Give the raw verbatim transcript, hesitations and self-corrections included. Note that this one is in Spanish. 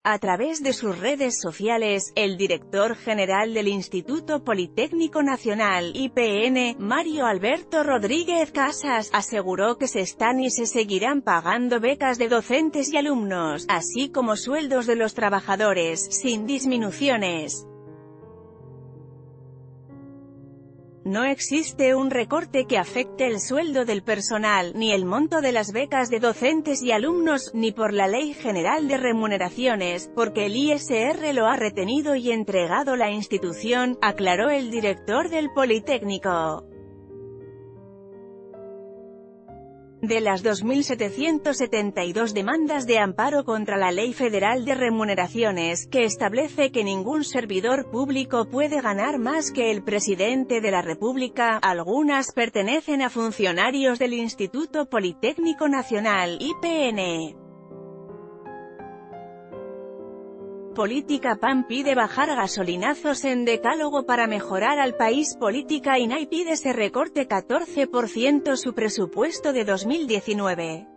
A través de sus redes sociales, el director general del Instituto Politécnico Nacional, I P N, Mario Alberto Rodríguez Casas, aseguró que se están y se seguirán pagando becas de docentes y alumnos, así como sueldos de los trabajadores, sin disminuciones. No existe un recorte que afecte el sueldo del personal, ni el monto de las becas de docentes y alumnos, ni por la Ley General de Remuneraciones, porque el I S R lo ha retenido y entregado la institución, aclaró el director del Politécnico. De las dos mil setecientas setenta y dos demandas de amparo contra la Ley Federal de Remuneraciones, que establece que ningún servidor público puede ganar más que el presidente de la República, algunas pertenecen a funcionarios del Instituto Politécnico Nacional, I P N. Política P A N pide bajar gasolinazos en decálogo para mejorar al país. Política I N A I pide se recorte catorce por ciento su presupuesto de dos mil diecinueve.